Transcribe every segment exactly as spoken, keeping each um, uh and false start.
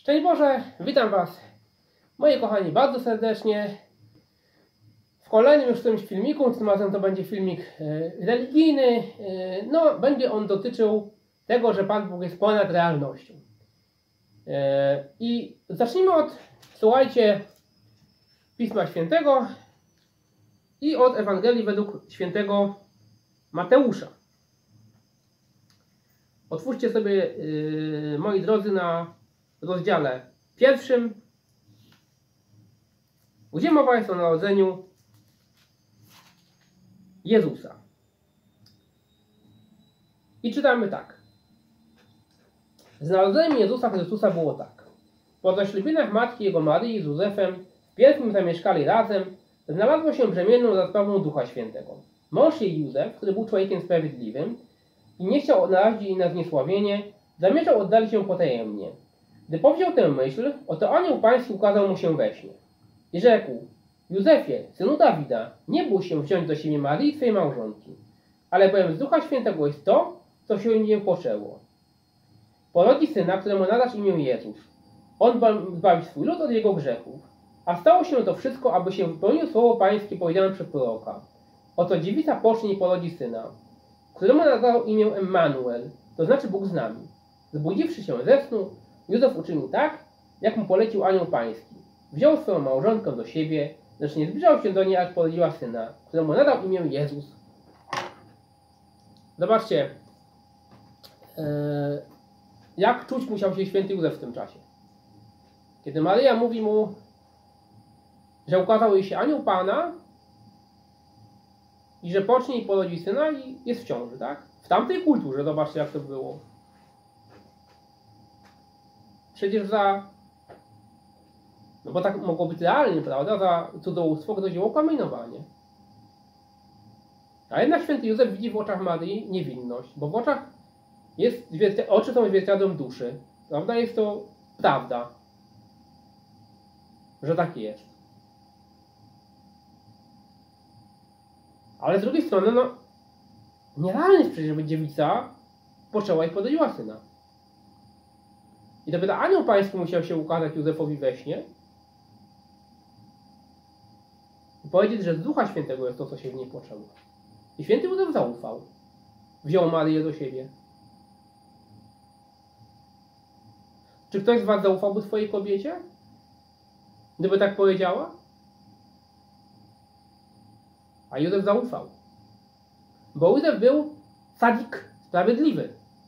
Szczęść Boże, witam Was, moi kochani, bardzo serdecznie w kolejnym już którymś filmiku. Tym razem to będzie filmik e, religijny. E, no, będzie on dotyczył tego, że Pan Bóg jest ponad realnością. E, I zacznijmy od, słuchajcie, Pisma Świętego i od Ewangelii według świętego Mateusza. Otwórzcie sobie, e, moi drodzy, na rozdziale pierwszym, gdzie mowa jest o narodzeniu Jezusa. I czytamy tak. Z narodzeniem Jezusa Chrystusa było tak. Po zaślubinach matki jego Maryi z Józefem w pierwszym zamieszkali razem, znalazło się brzemienną za sprawą Ducha Świętego. Mąż jej Józef, który był człowiekiem sprawiedliwym i nie chciał narazić jej na zniesławienie, zamierzał oddalić ją potajemnie. Gdy powziął tę myśl, oto anioł pański ukazał mu się we śnie i rzekł: Józefie, synu Dawida, nie bój się wziąć do siebie Maryi, twej małżonki, ale bowiem z Ducha Świętego jest to, co się nie poczęło. Porodzi syna, któremu nadasz imię Jezus. On zbawi swój lud od jego grzechów. A stało się to wszystko, aby się wypełniło słowo pańskie powiedziane przez proroka. Oto dziewica pocznie i porodzi syna, któremu nadał imię Emmanuel, to znaczy Bóg z nami. Zbudziwszy się ze snu, Józef uczynił tak, jak mu polecił anioł pański. Wziął swoją małżonkę do siebie, lecz nie zbliżał się do niej, aż porodziła syna, któremu nadał imię Jezus. Zobaczcie, jak czuć musiał się święty Józef w tym czasie. Kiedy Maryja mówi mu, że ukazał jej się anioł Pana i że pocznie i porodzi syna i jest w ciąży, tak? W tamtej kulturze, zobaczcie, jak to było. Przecież za, no bo tak mogło być realnie, prawda, za cudzołóstwo groziło kamienowanie. A jednak święty Józef widzi w oczach Maryi niewinność, bo w oczach jest, oczy są zwierciadłem duszy, prawda, jest to prawda, że tak jest. Ale z drugiej strony, no, nierealnie jest przecież, żeby dziewica poczęła i porodziła syna. I dopiero anioł pański musiał się ukazać Józefowi we śnie i powiedzieć, że z Ducha Świętego jest to, co się w niej poczęło. I święty Józef zaufał. Wziął Maryję do siebie. Czy ktoś z was zaufałby swojej kobiecie? Gdyby tak powiedziała? A Józef zaufał. Bo Józef był sadik, sprawiedliwy.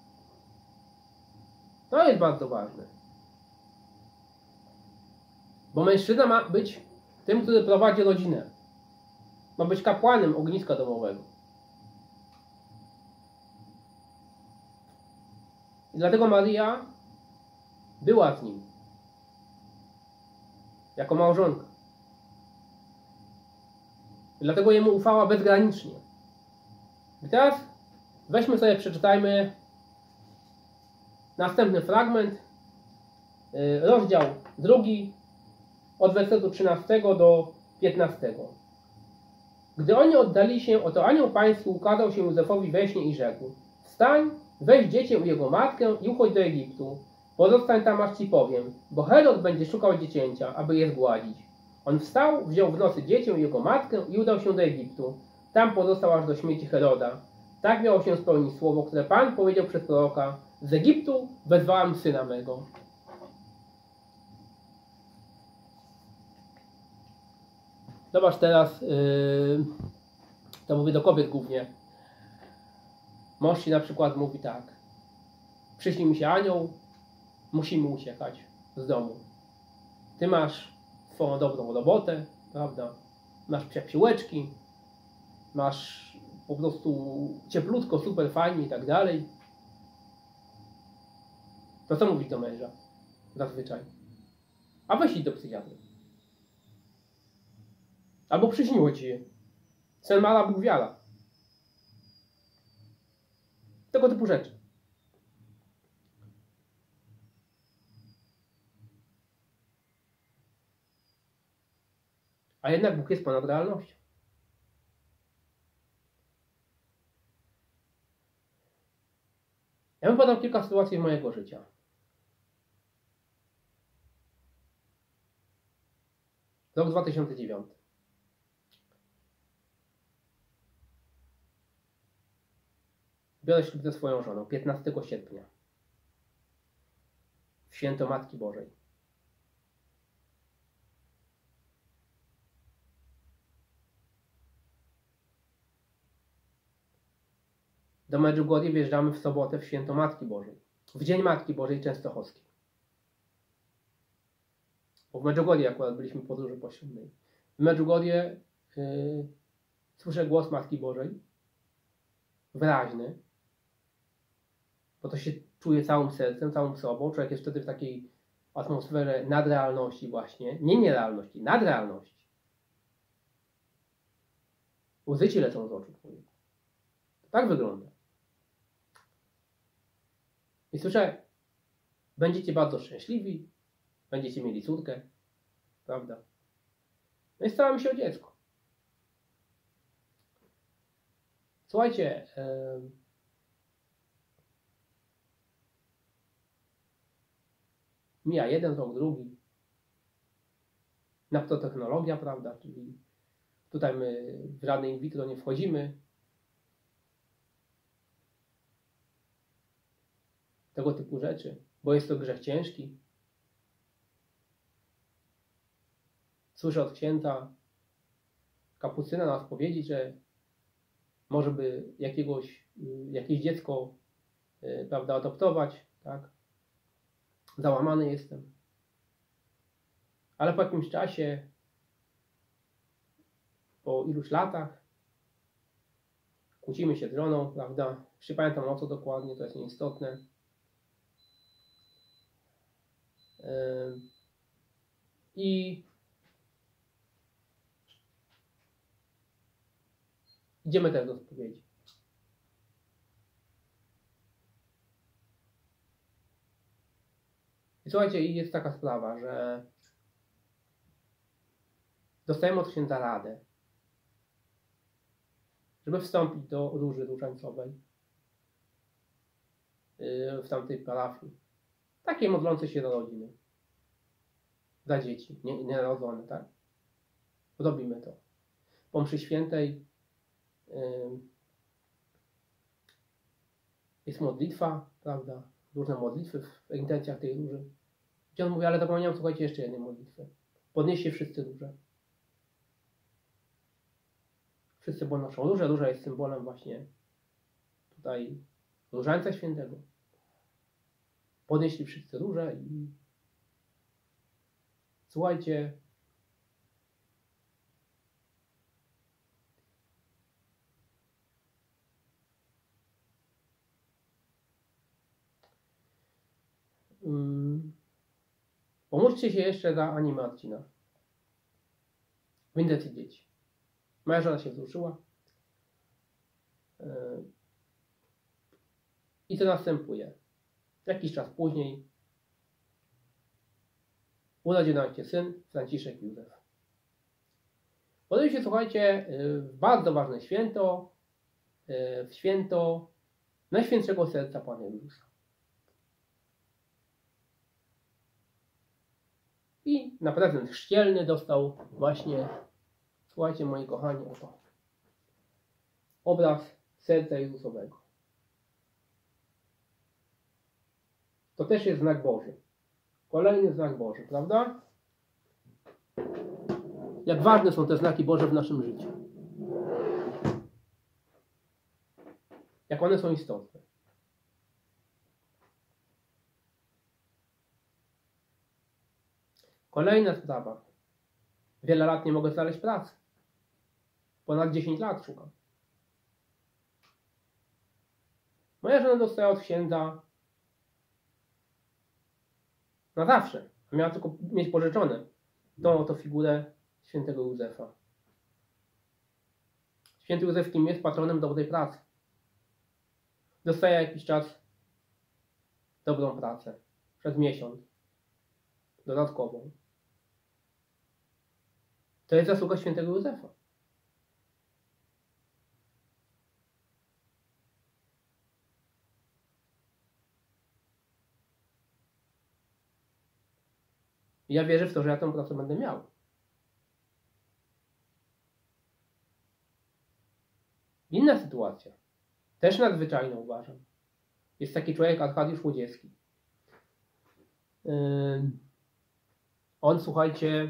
To jest bardzo ważne. Bo mężczyzna ma być tym, który prowadzi rodzinę. Ma być kapłanem ogniska domowego. I dlatego Maryja była z nim. Jako małżonka. I dlatego jemu ufała bezgranicznie. I teraz weźmy sobie, przeczytajmy następny fragment, rozdział drugi, od wersetu trzynastego do piętnastego. Gdy oni oddali się, oto anioł pański ukazał się Józefowi we śnie i rzekł: Wstań, weź dziecię i jego matkę i uchodź do Egiptu. Pozostań tam, aż ci powiem, bo Herod będzie szukał dziecięcia, aby je zgładzić. On wstał, wziął w nocy dziecię i jego matkę i udał się do Egiptu. Tam pozostał aż do śmierci Heroda. Tak miało się spełnić słowo, które Pan powiedział przez proroka: z Egiptu wezwałem syna mego. Zobacz teraz, yy, to mówię do kobiet głównie. Mąż ci na przykład mówi tak: przyśni mi się anioł, musimy uciekać z domu. Ty masz swoją dobrą robotę, prawda? Masz psia piłeczki, masz po prostu cieplutko, super fajnie i tak dalej. To co mówić do męża? Zazwyczaj. A weź idź do psychiatry. Albo przyśniło ci je. Sen mala, Bóg wiara. Tego typu rzeczy. A jednak Bóg jest ponad realnością. Ja bym podał kilka sytuacji z mojego życia. Rok dwa tysiące dziewiąty. Biorę ślub ze swoją żoną piętnastego sierpnia. W święto Matki Bożej. Do Medjugorje wjeżdżamy w sobotę w święto Matki Bożej. W dzień Matki Bożej Częstochowskiej. Bo w Medjugorje akurat byliśmy w podróży poślubnej. W Medjugorje yy, słyszę głos Matki Bożej. Wyraźny. Bo to się czuje całym sercem, całą sobą. Człowiek jest wtedy w takiej atmosferze nadrealności właśnie. Nie nierealności, nadrealności. Łzy ci lecą z oczu człowieka. Tak wygląda. I słyszę, będziecie bardzo szczęśliwi, będziecie mieli córkę, prawda? No i staramy się o dziecko. Słuchajcie, yy, mija jeden rok, drugi. Naftotechnologia, prawda? Czyli tutaj my w żadne in vitro nie wchodzimy. Tego typu rzeczy, bo jest to grzech ciężki. Słyszę od księdza kapucyna nas powiedzieć, że może by jakiegoś, jakieś dziecko, prawda, adoptować, tak? Załamany jestem. Ale po jakimś czasie, po iluś latach, kłócimy się z żoną, prawda? Jeszcze pamiętam o co dokładnie, to jest nieistotne. I idziemy też do spowiedzi. I słuchajcie, jest taka sprawa, że dostajemy od księdza radę, żeby wstąpić do róży różańcowej w tamtej parafii. Takiej modlącej się do rodziny. Dla dzieci, nie, nienarodzone, tak? Robimy to. Po mszy świętej yy, jest modlitwa, prawda? Różne modlitwy w intencjach tej róży. I on mówi, ale zapomniałem, słuchajcie, jeszcze jednej modlitwy. Podnieście wszyscy róże. Wszyscy podnoszą różę. Róża jest symbolem właśnie tutaj Różańca Świętego. Podnieśli wszyscy róże i słuchajcie, um, pomóżcie się jeszcze dla Ani Marcina w intencji dzieci. Moja żona się wzruszyła. Yy, I to następuje. Jakiś czas później urodził nam się syn Franciszek Józef. Urodził się, słuchajcie, w bardzo ważne święto, w święto Najświętszego Serca Pana Jezusa. I na prezent chrzcielny dostał właśnie, słuchajcie, moi kochani, oto obraz Serca Jezusowego. To też jest znak Boży. Kolejny znak Boży, prawda? Jak ważne są te znaki Boże w naszym życiu. Jak one są istotne. Kolejna sprawa. Wiele lat nie mogę znaleźć pracy. Ponad dziesięć lat szukam. Moja żona dostała od księdza na zawsze. Miała tylko mieć pożyczone tą oto figurę świętego Józefa. Święty Józef kim jest? Patronem dobrej pracy. Dostaje jakiś czas dobrą pracę. Przez miesiąc. Dodatkową. To jest zasługa świętego Józefa. I ja wierzę w to, że ja tę pracę będę miał. sytuacja. Też nadzwyczajna uważam. Jest taki człowiek, Arkadiusz Łodziewski. Yy, on, słuchajcie,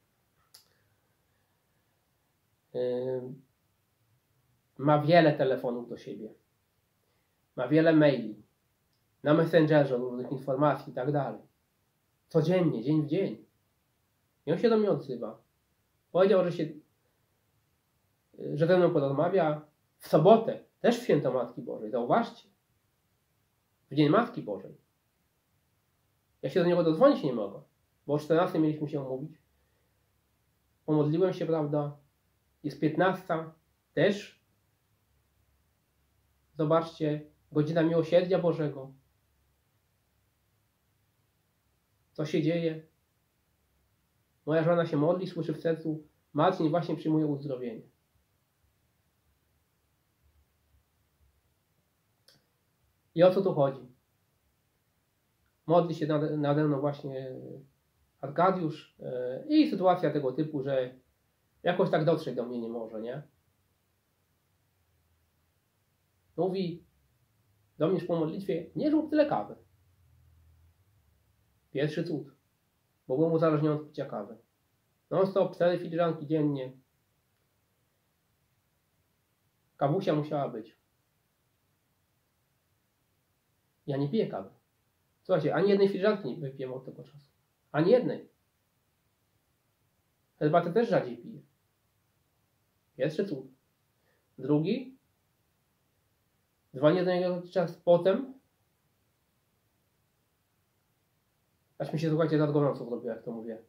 yy, ma wiele telefonów do siebie. Ma wiele maili. Na Messengerze różnych informacji i tak dalej. Codziennie, dzień w dzień. I on się do mnie odzywa. Powiedział, że się, że ze mną porozmawia w sobotę, też w święto Matki Bożej. Zauważcie. W dzień Matki Bożej. Ja się do niego dodzwonić nie mogę, bo o czternastej mieliśmy się umówić. Pomodliłem się, prawda? Jest piętnasta, też. Zobaczcie, godzina miłosierdzia Bożego. Co się dzieje? Moja żona się modli, słyszy w sercu, Marcin właśnie przyjmuje uzdrowienie. I o co tu chodzi? Modli się nade, nade mną właśnie Arkadiusz yy, i sytuacja tego typu, że jakoś tak dotrzeć do mnie nie może, nie? Mówi do mnie po modlitwie, nie rób tyle kawy. Pierwszy cud, bo byłem uzależniony od picia kawy. Non stop, cztery filiżanki dziennie. Kawusia musiała być. Ja nie piję kawy. Słuchajcie, ani jednej filiżanki nie wypiłem od tego czasu. Ani jednej. Herbatę też rzadziej piję. Pierwszy cud. Drugi. Dzwonię do niego czas potem. Aż mi się, słuchajcie, za gorąco zrobiło, jak to mówię.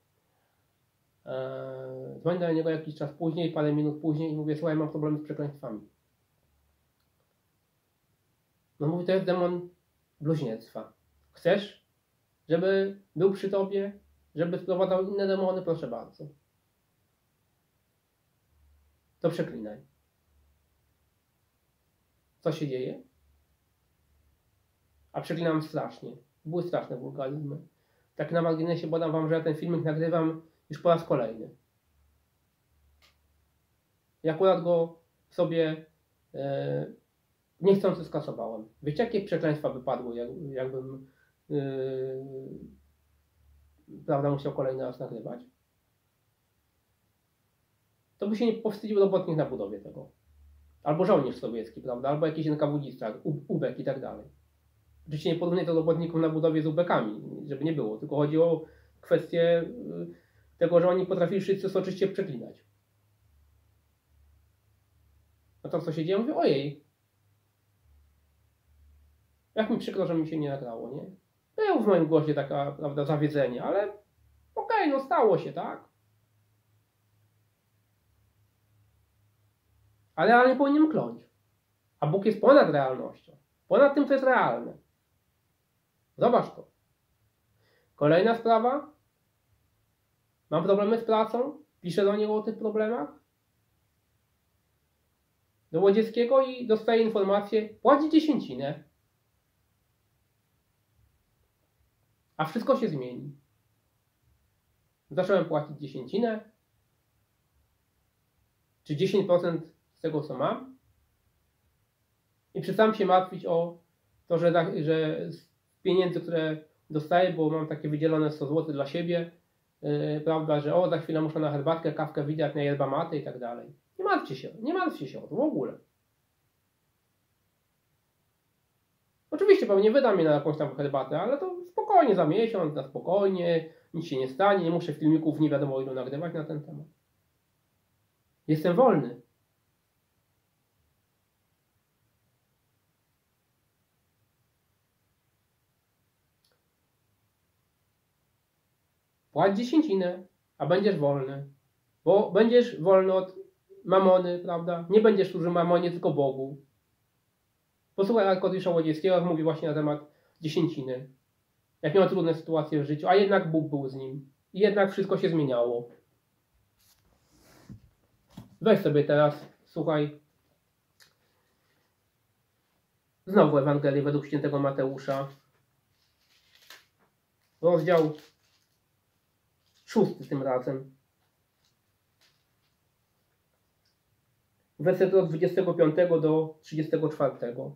Eee, dzwonię do niego jakiś czas później, parę minut później i mówię, słuchaj, mam problemy z przekleństwami. No mówi, to jest demon bluźnierstwa. Chcesz, żeby był przy tobie, żeby sprowadzał inne demony? Proszę bardzo. To przeklinaj. Co się dzieje? A przeklinam strasznie. Były straszne wulgaryzmy. Tak na marginesie podam wam, że ja ten filmik nagrywam już po raz kolejny. Ja akurat go sobie e, niechcący skasowałem. Wiecie, jakie przekleństwa wypadły, jak, jakbym e, prawda, musiał kolejny raz nagrywać? To by się nie powstydził robotnik na budowie tego. Albo żołnierz sowiecki, prawda? Albo jakiś en ka wu dzista, ubek i tak dalej. Oczywiście nie porównaj to robotnikom na budowie z ubekami, żeby nie było. Tylko chodzi o kwestię tego, że oni potrafili wszyscy soczyście przeklinać. A to co się dzieje? Mówię, ojej. Jak mi przykro, że mi się nie nagrało, nie? Było w moim głosie taka, prawda, zawiedzenie, ale okej, okay, no stało się, tak? Ale realnie powinienem kląć. A Bóg jest ponad realnością. Ponad tym, co jest realne. Zobacz to. Kolejna sprawa. Mam problemy z pracą. Piszę do niego o tych problemach. Do Łodziewskiego i dostaję informację, płać dziesięcinę. A wszystko się zmieni. Zacząłem płacić dziesięcinę. Czy dziesięć procent z tego, co mam. I przestałem się martwić o to, że, że z pieniędzy, które dostaję, bo mam takie wydzielone sto złotych dla siebie, yy, prawda, że o, za chwilę muszę na herbatkę, kawkę, widać na yerba mate i tak dalej. Nie martwcie się, nie martwcie się o to w ogóle. Oczywiście pewnie wydam je na jakąś tam herbatę, ale to spokojnie, za miesiąc, na spokojnie, nic się nie stanie, nie muszę filmików nie wiadomo ilu nagrywać na ten temat. Jestem wolny. Płać dziesięcinę, a będziesz wolny. Bo będziesz wolny od mamony, prawda? Nie będziesz służył mamonie, tylko Bogu. Posłuchaj Arkadiusza Łodziewskiego, jak mówi właśnie na temat dziesięciny. Jak miał trudne sytuacje w życiu, a jednak Bóg był z nim. I jednak wszystko się zmieniało. Weź sobie teraz, słuchaj, znowu Ewangelię według świętego Mateusza. Rozdział szósty tym razem. werset od dwudziestego piątego do trzydziestego czwartego.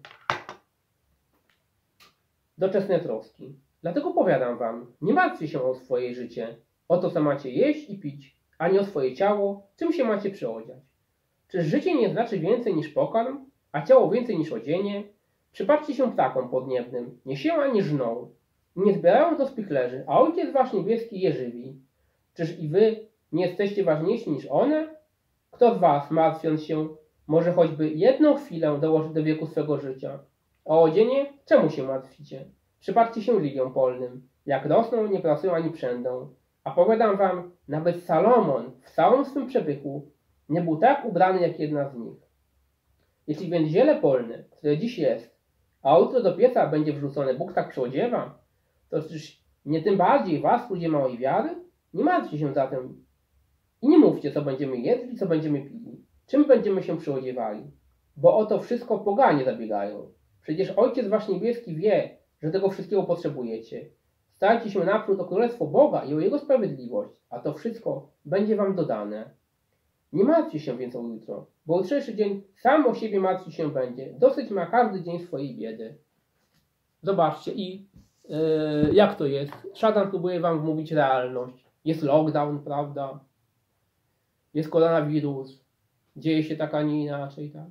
Doczesne troski. Dlatego powiadam wam, nie martwcie się o swoje życie, o to, co macie jeść i pić, ani o swoje ciało, czym się macie przyodziać. Czyż życie nie znaczy więcej niż pokarm, a ciało więcej niż odzienie? Przypatrzcie się ptakom podniebnym, nie sieją ani żną, nie zbierają to spichlerzy, a Ojciec wasz niebieski je żywi. Czyż i wy nie jesteście ważniejsi niż one? Kto z was, martwiąc się, może choćby jedną chwilę dołożyć do wieku swego życia? O odzienie czemu się martwicie? Przypatrzcie się liliom polnym, jak rosną, nie pracują ani przędą. A powiadam wam, nawet Salomon w całym swym przepychu nie był tak ubrany jak jedna z nich. Jeśli więc ziele polne, które dziś jest, a jutro do pieca będzie wrzucone, Bóg tak przyodziewa, to czyż nie tym bardziej was, ludzie małej wiary? Nie martwcie się zatem i nie mówcie, co będziemy jedli, co będziemy pili, czym będziemy się przyodziewali, bo o to wszystko poganie zabiegają. Przecież Ojciec wasz niebieski wie, że tego wszystkiego potrzebujecie. Starajcie się naprzód o Królestwo Boga i o Jego sprawiedliwość, a to wszystko będzie wam dodane. Nie martwcie się więc o jutro, bo jutrzejszy dzień sam o siebie martwić się będzie. Dosyć ma każdy dzień swojej biedy. Zobaczcie i yy, jak to jest. Szatan próbuje wam wmówić realność. Jest lockdown, prawda? Jest koronawirus. Dzieje się tak, a nie inaczej, tak?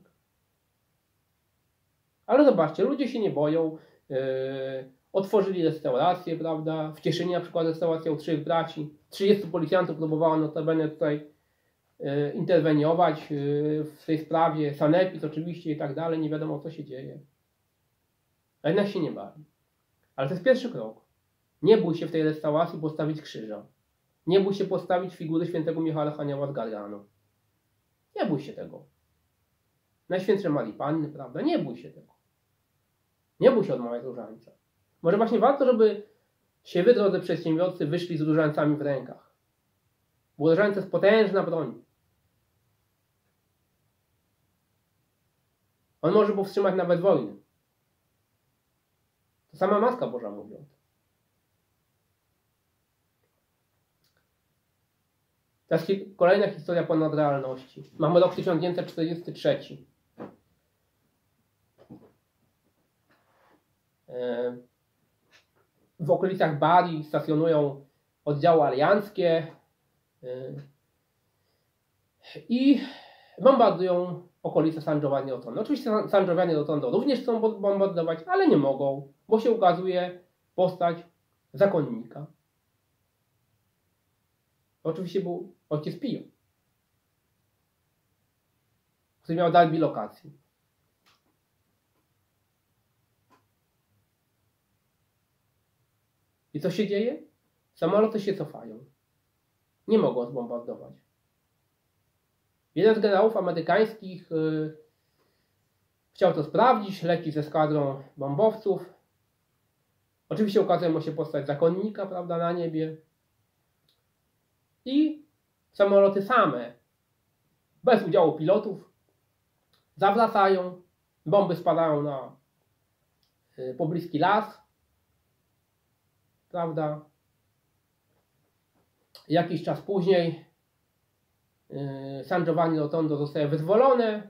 Ale zobaczcie, ludzie się nie boją. Yy, otworzyli restaurację, prawda? W Cieszynie na przykład restauracja u trzech braci. trzydziestu policjantów próbowało notabene tutaj yy, interweniować yy, w tej sprawie. Sanepid oczywiście i tak dalej. Nie wiadomo, co się dzieje. A jednak się nie bali. Ale to jest pierwszy krok. Nie bój się w tej restauracji postawić krzyża. Nie bój się postawić figury świętego Michała Anioła z Garganu. Nie bój się tego. Najświętszej Marii Panny, prawda? Nie bój się tego. Nie bój się odmawiać różańca. Może właśnie warto, żeby się wy, drodzy przedsiębiorcy, wyszli z różańcami w rękach. Bo różańce jest potężna broń. On może powstrzymać nawet wojny. To sama Matka Boża mówi o tym. Teraz kolejna historia ponad realności. Mamy rok tysiąc dziewięćset czterdziesty trzeci. W okolicach Bari stacjonują oddziały alianckie i bombardują okolice San Giovanni Rotondo. Oczywiście San Giovanni Rotondo również chcą bombardować, ale nie mogą, bo się ukazuje postać zakonnika. Oczywiście był ojciec Pio, który miał dar bilokacji. I co się dzieje? Samoloty się cofają. Nie mogą zbombardować. Jeden z generałów amerykańskich yy, chciał to sprawdzić, leci ze składrą bombowców. Oczywiście ukazuje mu się postać zakonnika, prawda, na niebie. I samoloty same, bez udziału pilotów, zawracają, bomby spadają na yy, pobliski las, prawda. Jakiś czas później yy, San Giovanni Rotondo zostaje wyzwolone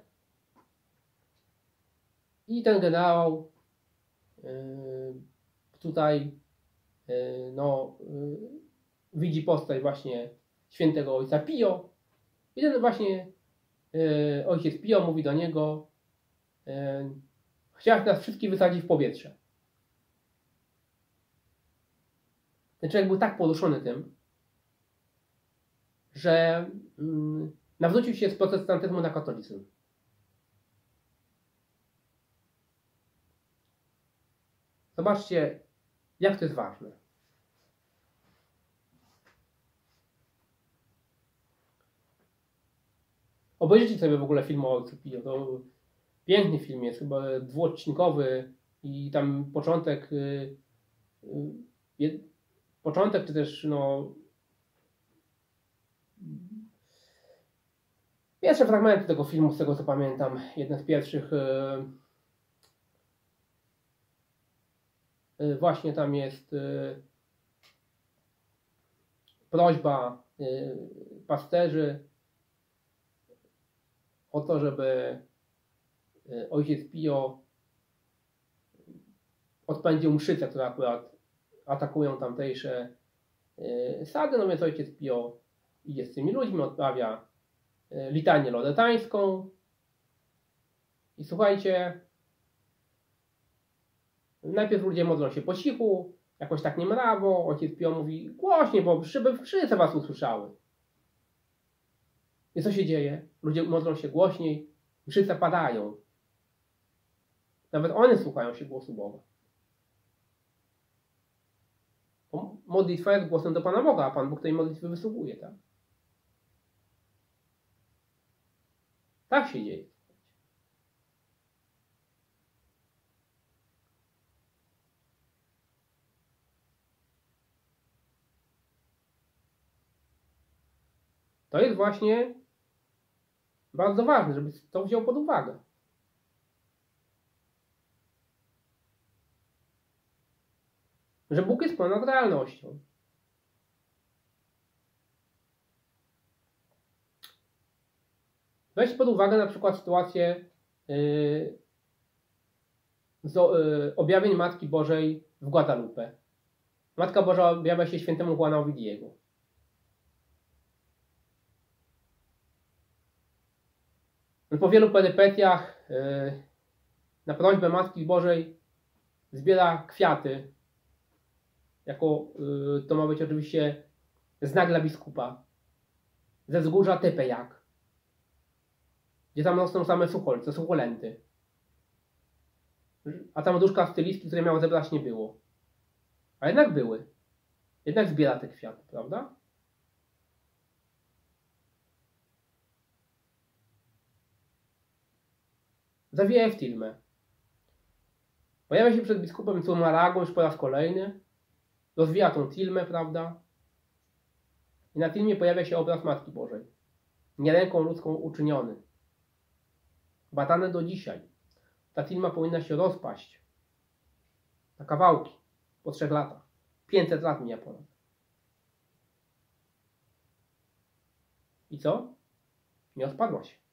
i ten generał yy, tutaj yy, no, yy, widzi postać właśnie świętego ojca Pio i ten właśnie yy, ojciec Pio mówi do niego: yy, chciałeś nas wszystkich wysadzić w powietrze. Ten człowiek był tak poruszony tym, że yy, nawrócił się z protestantyzmu na katolicyzm. Zobaczcie, jak to jest ważne. Obejrzyjcie sobie w ogóle film o ojcu Pio. To piękny film jest, chyba dwuodcinkowy i tam początek, yy, yy, początek czy też no pierwsze fragmenty tego filmu, z tego co pamiętam, jeden z pierwszych, yy, yy, właśnie tam jest yy, prośba yy, pasterzy o to, żeby ojciec Pio odpędził mszyce, które akurat atakują tamtejsze sady, no więc ojciec Pio idzie z tymi ludźmi, odprawia litanię lodetańską i słuchajcie, najpierw ludzie modlą się po cichu, jakoś tak niemrawo, ojciec Pio mówi głośniej, bo żeby wszyscy was usłyszały. I co się dzieje? Ludzie modlą się głośniej, mszyce padają. Nawet one słuchają się głosu Boga. Bo modlitwa jest głosem do Pana Boga, a Pan Bóg tej modlitwy wysługuje, tak? Tak się dzieje. To jest właśnie bardzo ważne, żeby to wziął pod uwagę. Że Bóg jest ponad realnością. Weź pod uwagę na przykład sytuację yy, z yy, objawień Matki Bożej w Guadalupe. Matka Boża objawia się świętemu Juanowi Diego. Po wielu perypetiach yy, na prośbę Matki Bożej zbiera kwiaty. Jako, yy, to ma być oczywiście znak dla biskupa. Ze wzgórza Tepeyac, gdzie tam rosną same sucholce, sucholenty. A tam duszka stylistki, które miało zebrać, nie było. A jednak były. Jednak zbiera te kwiaty, prawda? Zawijaje w tilmę. Pojawia się przed biskupem Zumárrago już po raz kolejny. Rozwija tą tilmę, prawda? I na tilmie pojawia się obraz Matki Bożej. Nie ręką ludzką uczyniony. Badane do dzisiaj. Ta tilma powinna się rozpaść na kawałki po trzech latach. pięćset lat mija ponad. I co? Nie odpadła się.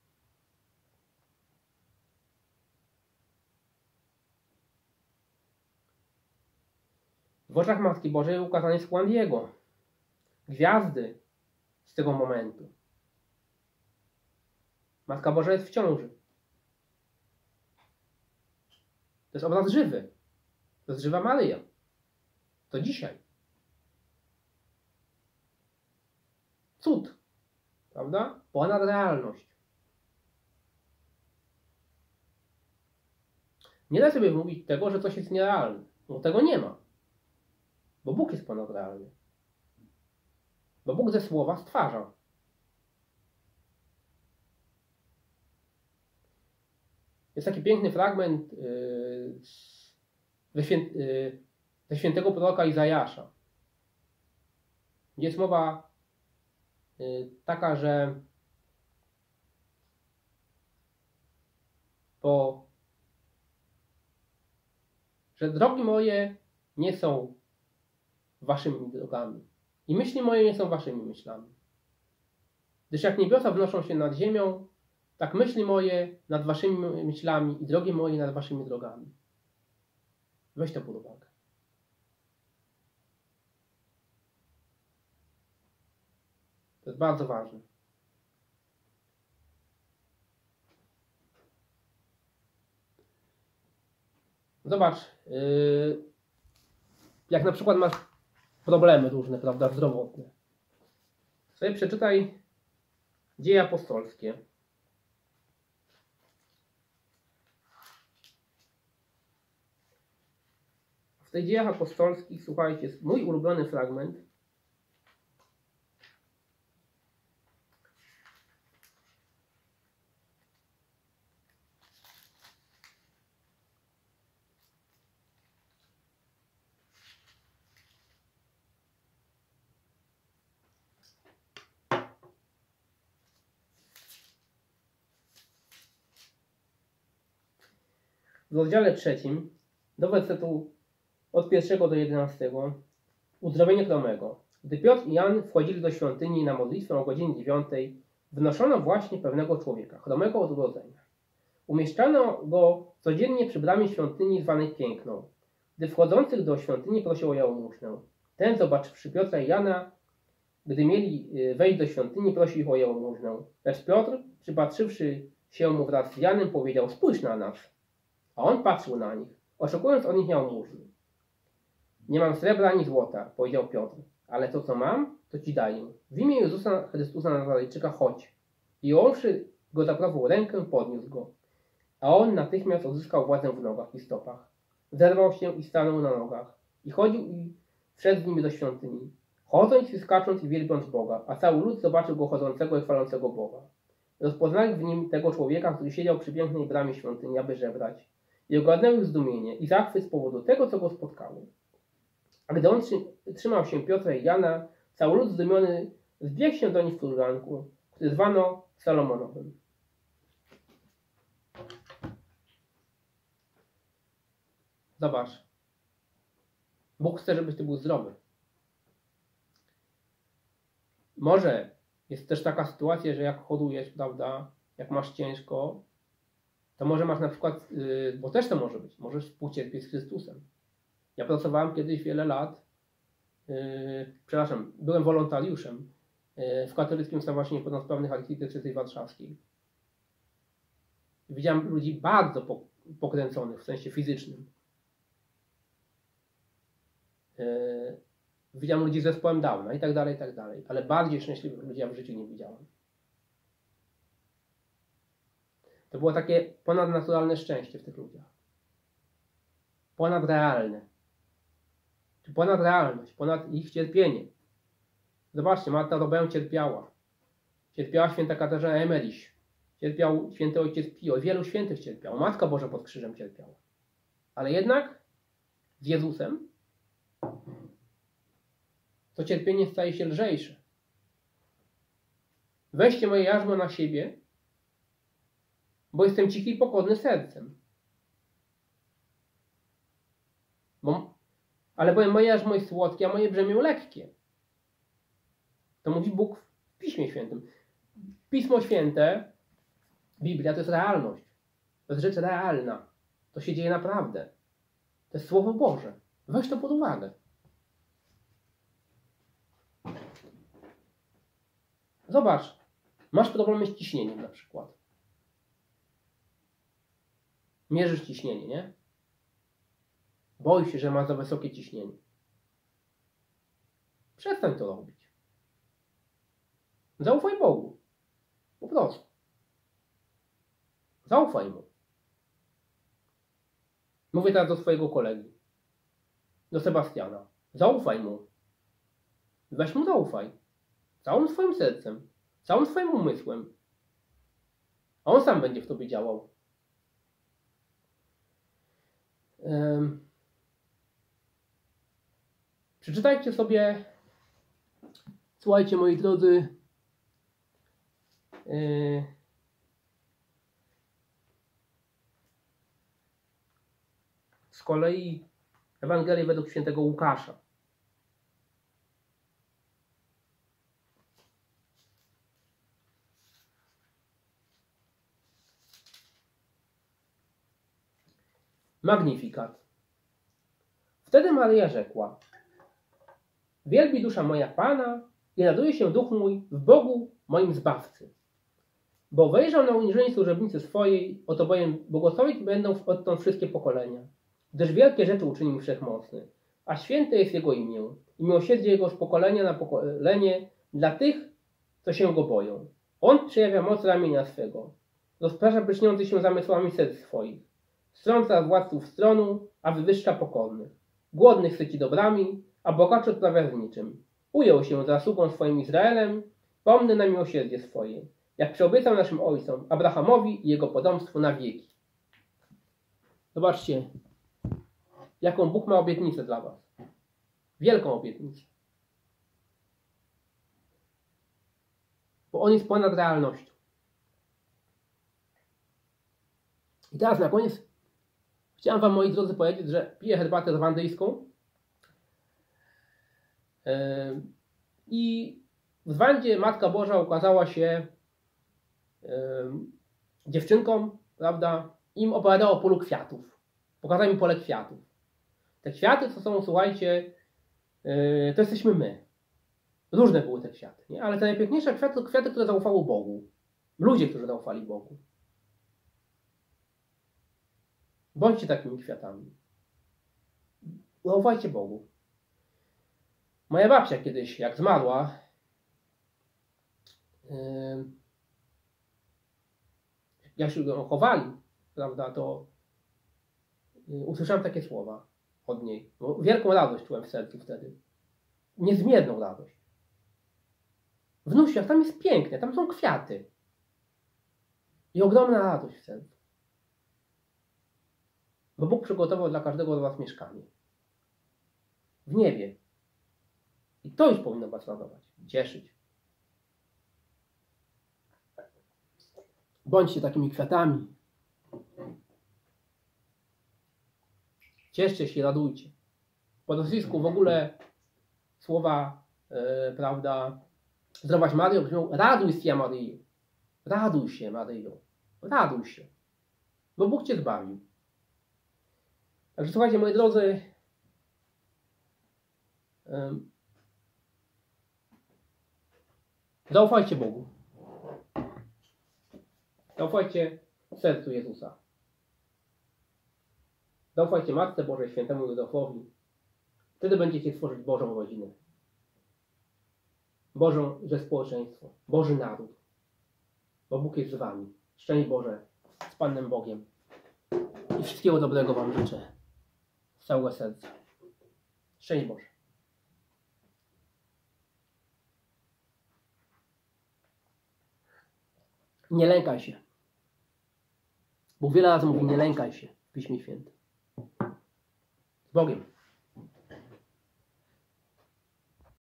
W oczach Matki Bożej ukazany jest Juan Diego. Gwiazdy z tego momentu. Matka Boża jest w ciąży. To jest obraz żywy. To jest żywa Maryja. To dzisiaj. Cud. Prawda? Ponad realność. Nie da sobie mówić tego, że coś jest nierealne. Bo tego nie ma. Bo Bóg jest ponad realny. Bo Bóg ze słowa stwarza. Jest taki piękny fragment yy, ze, świę, yy, ze świętego proroka Izajasza. Gdzie jest mowa yy, taka, że bo że drogi moje nie są waszymi drogami i myśli moje nie są waszymi myślami. Gdyż jak niebiosa wnoszą się nad ziemią, tak myśli moje nad waszymi myślami i drogi moje nad waszymi drogami. Weź to pod uwagę. To jest bardzo ważne. Zobacz, yy, jak na przykład masz problemy różne, prawda, zdrowotne. Sobie przeczytaj Dzieje apostolskie. W tych Dziejach apostolskich, słuchajcie, jest mój ulubiony fragment. W rozdziale trzecim, do wersetu od pierwszego do jedenastego, uzdrowienie chromego. Gdy Piotr i Jan wchodzili do świątyni na modlitwę o godzinie dziewiątej, wnoszono właśnie pewnego człowieka, chromego od urodzenia. Umieszczano go codziennie przy bramie świątyni zwanej Piękną. Gdy wchodzących do świątyni prosił o jałmużnę. Ten, zobaczywszy Piotra i Jana, gdy mieli wejść do świątyni, prosił ich o jałmużnę. Lecz Piotr, przypatrzywszy się mu wraz z Janem, powiedział: spójrz na nas. A on patrzył na nich, oczekując od nich jałmużny. Nie mam srebra ani złota, powiedział Piotr, ale to, co mam, to ci daję. W imię Jezusa Chrystusa Nazarejczyka chodź. I jąwszy go za prawą rękę, podniósł go. A on natychmiast odzyskał władzę w nogach i stopach. Zerwał się i stanął na nogach. I chodził i wszedł z nimi do świątyni, chodząc i skacząc i wielbiąc Boga. A cały lud zobaczył go chodzącego i chwalącego Boga. Rozpoznali w nim tego człowieka, który siedział przy pięknej bramie świątyni, aby żebrać. I ogarnęły ich zdumienie i zachwyt z powodu tego, co go spotkało. A gdy on trzymał się Piotra i Jana, cały lud zdumiony zbiegł się do nich w krużganku, który zwano Salomonowym. Zobacz. Bóg chce, żebyś ty był zdrowy. Może jest też taka sytuacja, że jak chorujesz, prawda, jak masz ciężko, to może masz na przykład, yy, bo też to może być, możesz współcierpieć z Chrystusem. Ja pracowałem kiedyś wiele lat, yy, przepraszam, byłem wolontariuszem yy, w Katolickim Stowarzyszeniu Niepełnosprawnych Architektury Warszawskiej. Widziałem ludzi bardzo pokręconych w sensie fizycznym. Yy, widziałem ludzi z zespołem Downa i tak dalej, i tak dalej, ale bardziej szczęśliwych ludzi ja w życiu nie widziałem. To było takie ponadnaturalne szczęście w tych ludziach. Ponadrealne. Czy ponadrealność, ponad ich cierpienie. Zobaczcie, Marta Robę cierpiała. Cierpiała święta Katarzyna Emeriś. Cierpiał święty ojciec Pio. Wielu świętych cierpiało. Matka Boża pod krzyżem cierpiała. Ale jednak z Jezusem to cierpienie staje się lżejsze. Weźcie moje jarzmo na siebie, bo jestem cichy i pokorny sercem. Bo, ale powiem, moje jarzmo jest słodkie, a moje brzemię lekkie. To mówi Bóg w Piśmie Świętym. Pismo Święte, Biblia, to jest realność. To jest rzecz realna. To się dzieje naprawdę. To jest Słowo Boże. Weź to pod uwagę. Zobacz, masz problemy z ciśnieniem na przykład. Mierzysz ciśnienie, nie? Boisz się, że masz za wysokie ciśnienie. Przestań to robić. Zaufaj Bogu. Po prostu. Zaufaj Mu. Mówię teraz do swojego kolegi. Do Sebastiana. Zaufaj Mu. Weź Mu zaufaj. Całym swoim sercem. Całym swoim umysłem. A On sam będzie w tobie działał. Um, przeczytajcie sobie, słuchajcie moi drodzy, yy, z kolei Ewangelię według świętego Łukasza. Magnifikat. Wtedy Maryja rzekła: wielbi dusza moja Pana i raduje się duch mój w Bogu moim Zbawcy. Bo wejrzał na uniżenie służebnicy swojej, oto bowiem błogosławić będą odtąd wszystkie pokolenia. Gdyż wielkie rzeczy uczynił Wszechmocny, a święte jest Jego imię i miłosierdzie Jego z pokolenia na pokolenie dla tych, co się Go boją. On przejawia moc ramienia swego, rozprasza pyszniący się zamysłami serc swoich. Strąca władców stronu, a wywyższa pokornych. Głodnych syci dobrami, a bogaczy odprawia z niczym. Ujął się zasługą swoim Izraelem, pomny na miłosierdzie swoje, jak przyobiecał naszym ojcom, Abrahamowi i jego potomstwu na wieki. Zobaczcie, jaką Bóg ma obietnicę dla was. Wielką obietnicę. Bo On jest ponad realnością. I teraz na koniec chciałem wam, moi drodzy, powiedzieć, że piję herbatę rwandyjską yy, i w Rwandzie Matka Boża ukazała się dziewczynkom, prawda, im opowiadał o polu kwiatów. Pokazał mi pole kwiatów. Te kwiaty to są, słuchajcie, yy, to jesteśmy my. Różne były te kwiaty, nie? Ale te najpiękniejsze kwiaty to kwiaty, które zaufały Bogu. Ludzie, którzy zaufali Bogu. Bądźcie takimi kwiatami. Zaufajcie Bogu. Moja babcia kiedyś, jak zmarła, yy, jak się ją chowali, prawda, to yy, usłyszałem takie słowa od niej. Bo wielką radość czułem w sercu wtedy. Niezmierną radość. Wnusiu, jak tam jest piękne, tam są kwiaty. I ogromna radość w sercu. Bo Bóg przygotował dla każdego z was mieszkanie. W niebie. I to już powinno was radować, cieszyć. Bądźcie takimi kwiatami. Cieszcie się, radujcie. Po rosyjsku w ogóle słowa, yy, prawda, zdrowaś Maryjo brzmią raduj się, Maryjo. Raduj się, Maryjo. Raduj się. Bo Bóg cię zbawił. Także słuchajcie, moi drodzy, yy, zaufajcie Bogu. Zaufajcie sercu Jezusa. Zaufajcie Matce Bożej, Świętemu Józefowi. Wtedy będziecie tworzyć Bożą rodzinę. Bożą, że społeczeństwo. Boży naród. Bo Bóg jest z wami. Szczęść Boże z Panem Bogiem. I wszystkiego dobrego wam życzę. Z całego serca. Szczęść Boże. Nie lękaj się. Bóg wiele razy mówi, nie lękaj się w Piśmie Świętym. Z Bogiem.